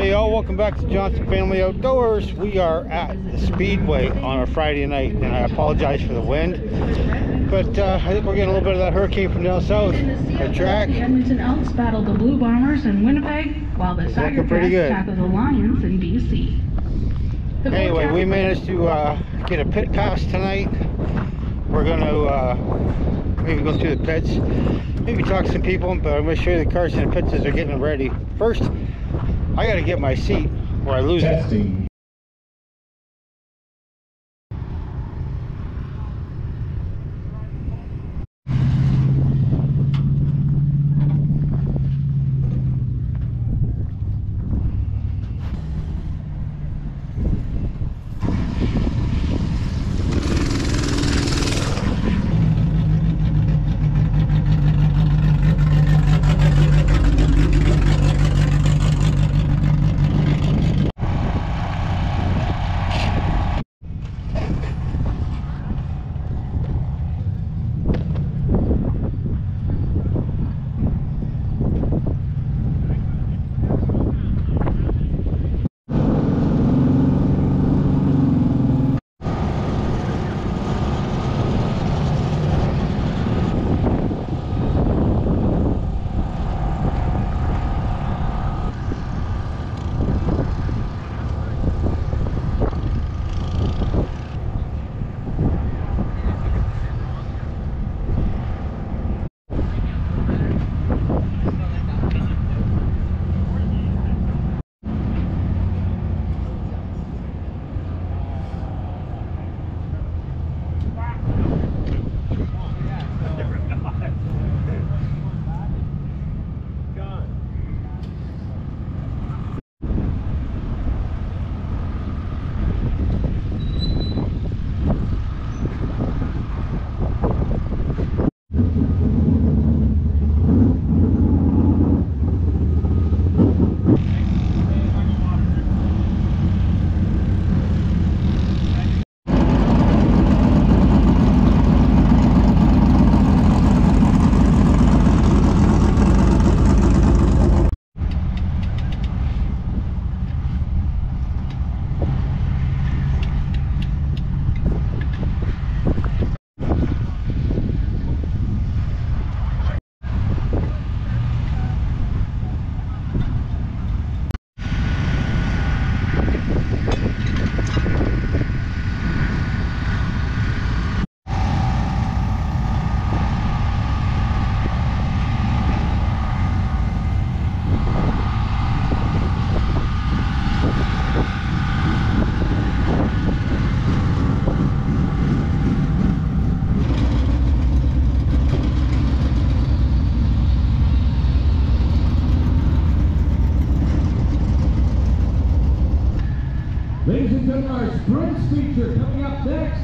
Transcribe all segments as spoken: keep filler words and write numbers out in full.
Hey y'all, welcome back to Johnson Family Outdoors. We are at the Speedway on a Friday night, and I apologize for the wind, but uh, I think we're getting a little bit of that hurricane from down south. Our track, the Edmonton Elks battled the Blue Bombers in Winnipeg, while the Tiger Cats tackled the Lions in B C. Anyway, we managed to uh, get a pit pass tonight. We're going to uh, maybe go through the pits, maybe talk to some people, but I'm going to show you the cars in the pits as they're getting ready. First, I got to get my seat or I lose it. Ladies and gentlemen, our sprint feature coming up next.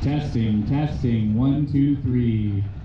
Testing, testing, one, two, three.